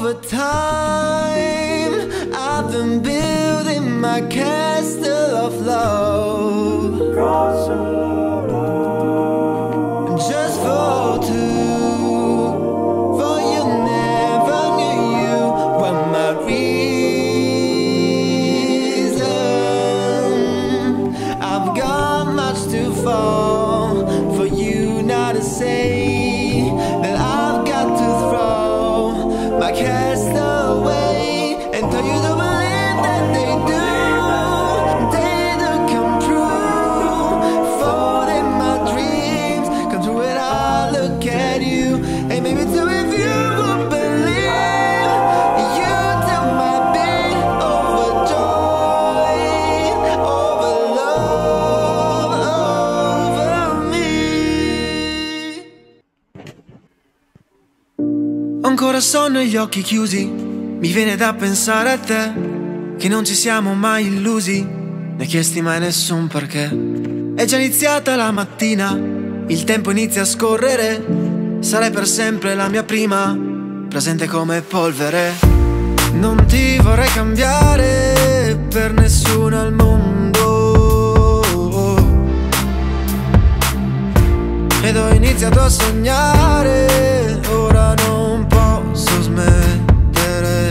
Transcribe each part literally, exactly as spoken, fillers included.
over time I've been building my castle of love, just for two, for you never knew you were my reason. I've got much to fall for you not to say that I've got to throw my castle away and tell you to believe that they do. They do come true, falling my dreams come true when I look at you. And maybe too if you would believe, you too might be overjoyed, over love, over me. Ho ancora sonno e gli occhi chiusi, mi viene da pensare a te, che non ci siamo mai illusi, né chiesti mai nessun perché. È già iniziata la mattina, il tempo inizia a scorrere, sarai per sempre la mia prima, presente come polvere. Non ti vorrei cambiare per nessuno al mondo, ed ho iniziato a sognare, ora non posso smettere.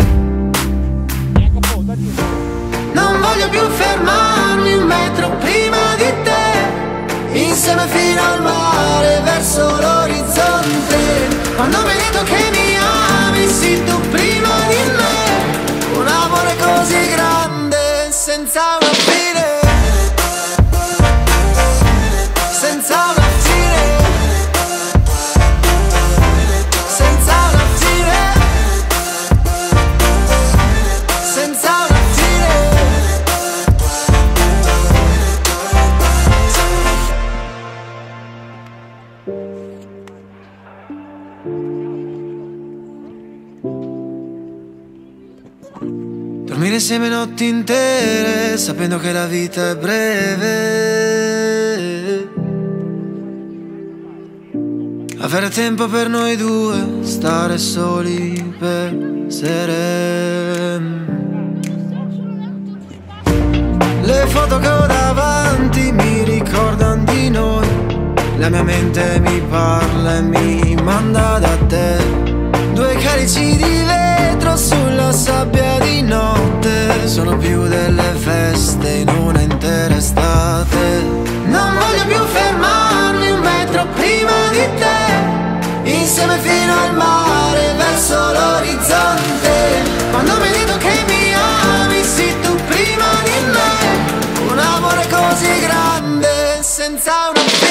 Non voglio più fermarmi un metro prima di te, insieme fino al mare, verso l'orizzonte. Quando mi hai detto che mi ami, sì tu prima di me, un amore così grande, senza una fine, senza una fine, senza una fine, senza una fine. Dormire insieme notti intere, sapendo che la vita è breve. Avere tempo per noi due, stare soli per sere. Le foto che ho davanti mi ricordano di noi, la mia mente mi parla e mi manda da te. Due calici di vetro sulla sabbia di notte, sono più delle feste in una intera estate. Non voglio più fermarmi un metro prima di te, insieme fino al mare, verso l'orizzonte. Quando mi hai detto che mi ami, sì tu prima di me, un amore così grande, senza una